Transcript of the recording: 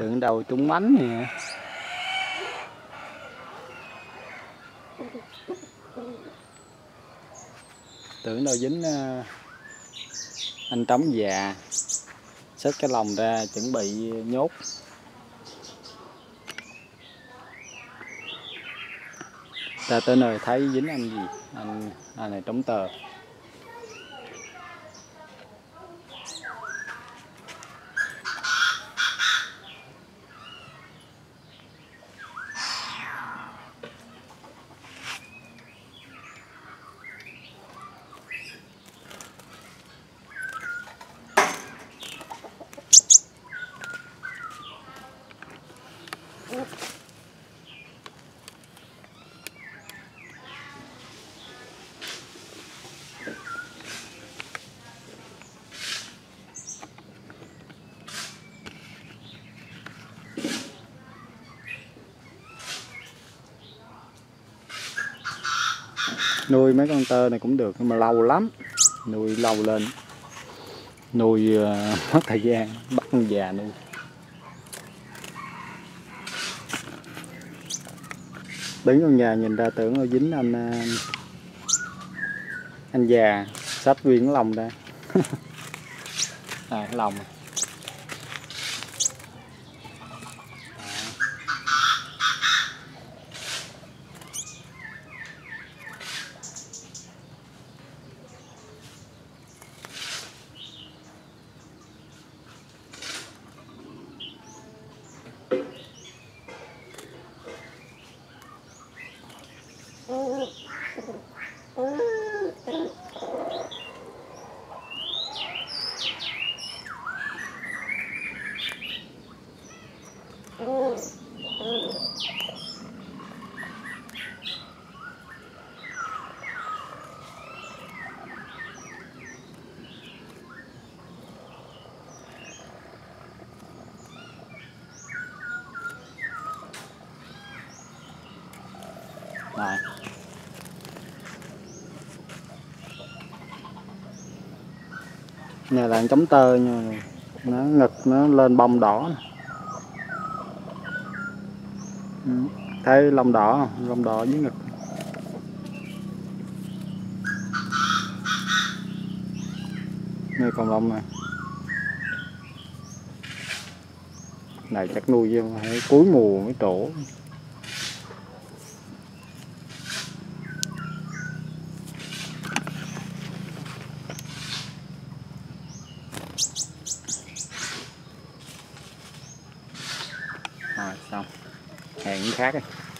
Tưởng đâu trúng mánh nè. Tưởng đâu dính anh trống già. Xếp cái lồng ra chuẩn bị nhốt. Ra tới nơi thấy dính anh gì? Anh này trống tờ. Nuôi mấy con tơ này cũng được nhưng mà lâu lắm, nuôi lâu lên, nuôi mất thời gian, bắt con già nuôi. Đứng con nhà nhìn ra tưởng nó dính anh già xách nguyên cái lồng ra. Cái lồng. Rồi. Này là trống tơ nha, nó ngực nó lên bông đỏ. Thấy lông đỏ không? Lông đỏ dưới ngực. Đây còn lông này. Này chắc nuôi chứ phải cuối mùa mới trổ. Rồi xong. Hẹn cái khác đi.